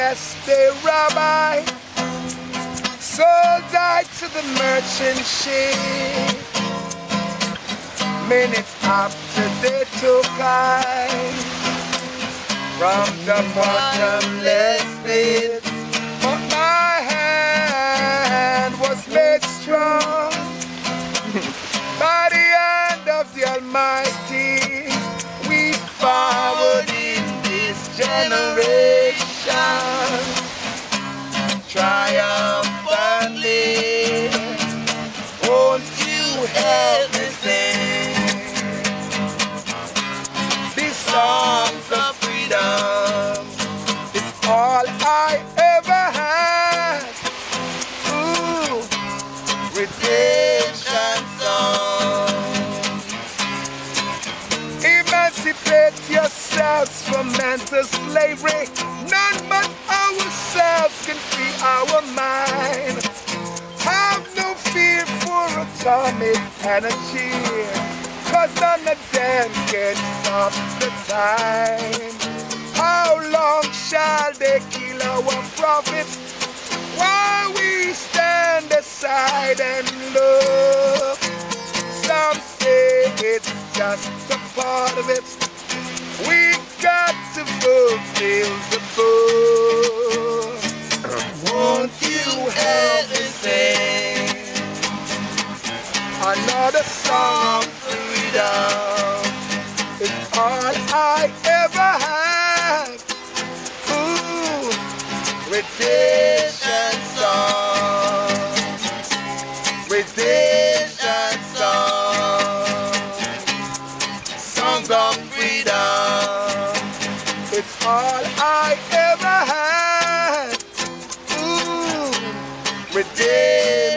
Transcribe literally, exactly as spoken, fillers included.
yesterday, Rabbi, sold I to the merchant ship. Minutes after they took I from the bottomless pit, but my hand was made strong by the hand of the Almighty. We forward in this generation triumphantly. Won't you help me sing these songs of freedom? It's all I ever had. Ooh, redemption songs. Emancipate yourselves from mental slavery. None but ourselves can free our mind. Have no fear for atomic energy, cause none of them can stop the time. How long shall they kill our prophets while we stand aside and look? Some say it's just a part of it. We got to fulfill the book. Won't you help me sing another song of freedom? It's all I ever had. Ooh, redemption songs, redemption songs, songs of freedom. It's all I ever had. Ooh, redemption.